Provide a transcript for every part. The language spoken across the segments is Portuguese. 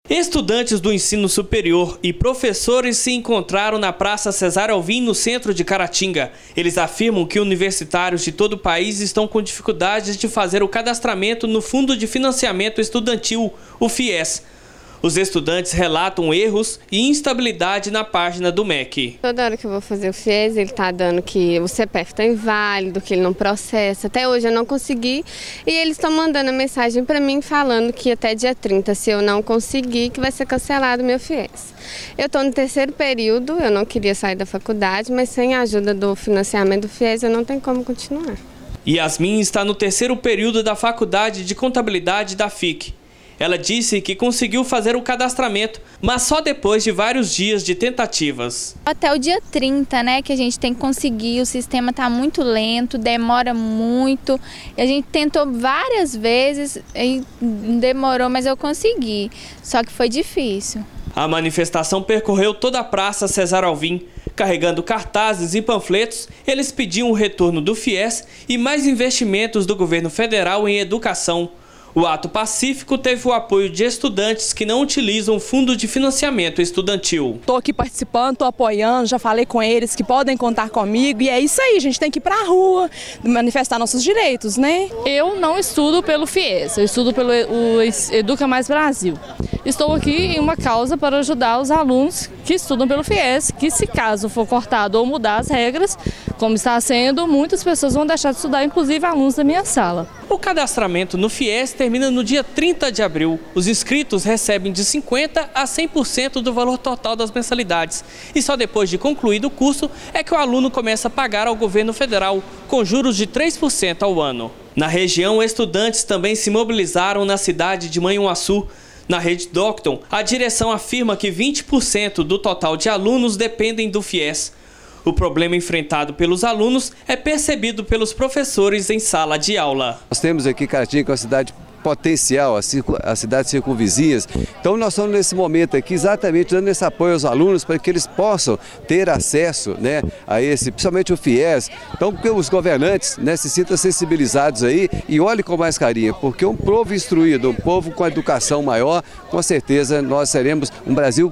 Estudantes do ensino superior e professores se encontraram na Praça Cesário Alvim, no centro de Caratinga. Eles afirmam que universitários de todo o país estão com dificuldades de fazer o cadastramento no Fundo de Financiamento Estudantil, o FIES. Os estudantes relatam erros e instabilidade na página do MEC. Toda hora que eu vou fazer o FIES, ele está dando que o CPF está inválido, que ele não processa. Até hoje eu não consegui e eles estão mandando a mensagem para mim falando que até dia 30, se eu não conseguir, que vai ser cancelado o meu FIES. Eu estou no terceiro período, eu não queria sair da faculdade, mas sem a ajuda do financiamento do FIES eu não tenho como continuar. Yasmin está no terceiro período da Faculdade de Contabilidade da FIC. Ela disse que conseguiu fazer o cadastramento, mas só depois de vários dias de tentativas. Até o dia 30, né, que a gente tem que conseguir, o sistema está muito lento, demora muito. A gente tentou várias vezes e demorou, mas eu consegui, só que foi difícil. A manifestação percorreu toda a Praça Cesário Alvim. Carregando cartazes e panfletos, eles pediam o retorno do FIES e mais investimentos do governo federal em educação. O ato pacífico teve o apoio de estudantes que não utilizam o Fundo de Financiamento Estudantil. Estou aqui participando, estou apoiando, já falei com eles que podem contar comigo e é isso aí, a gente tem que ir para a rua, manifestar nossos direitos, né? Eu não estudo pelo FIES, eu estudo pelo Educa Mais Brasil. Estou aqui em uma causa para ajudar os alunos que estudam pelo FIES, que se caso for cortado ou mudar as regras, como está sendo, muitas pessoas vão deixar de estudar, inclusive alunos da minha sala. O cadastramento no FIES termina no dia 30 de abril. Os inscritos recebem de 50% a 100% do valor total das mensalidades. E só depois de concluído o curso é que o aluno começa a pagar ao governo federal, com juros de 3% ao ano. Na região, estudantes também se mobilizaram na cidade de Manhuaçu. Na rede Docton, a direção afirma que 20% do total de alunos dependem do FIES. O problema enfrentado pelos alunos é percebido pelos professores em sala de aula. Nós temos aqui Caratinga, que é uma cidade potencial, as cidades circunvizinhas. Então nós estamos nesse momento aqui exatamente dando esse apoio aos alunos para que eles possam ter acesso, né, a esse, principalmente o FIES. Então que os governantes, né, se sintam sensibilizados aí e olhem com mais carinho, porque um povo instruído, um povo com educação maior, com certeza nós seremos um Brasil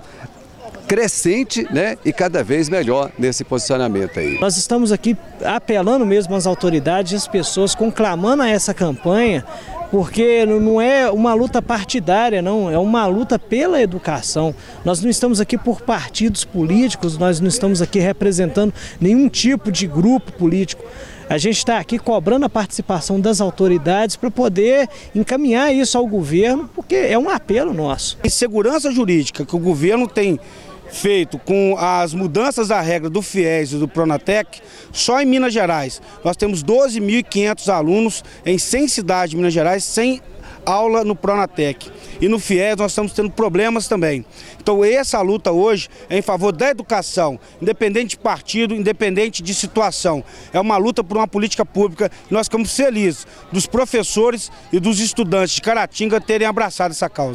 crescente, né, e cada vez melhor nesse posicionamento aí. Nós estamos aqui apelando mesmo às autoridades e às pessoas, conclamando a essa campanha, porque não é uma luta partidária, não, é uma luta pela educação. Nós não estamos aqui por partidos políticos, nós não estamos aqui representando nenhum tipo de grupo político. A gente está aqui cobrando a participação das autoridades para poder encaminhar isso ao governo, porque é um apelo nosso. A insegurança jurídica que o governo tem feito com as mudanças da regra do FIES e do Pronatec, só em Minas Gerais nós temos 12.500 alunos em 100 cidades de Minas Gerais sem aula no Pronatec. E no FIES nós estamos tendo problemas também. Então essa luta hoje é em favor da educação, independente de partido, independente de situação. É uma luta por uma política pública e nós ficamos felizes dos professores e dos estudantes de Caratinga terem abraçado essa causa.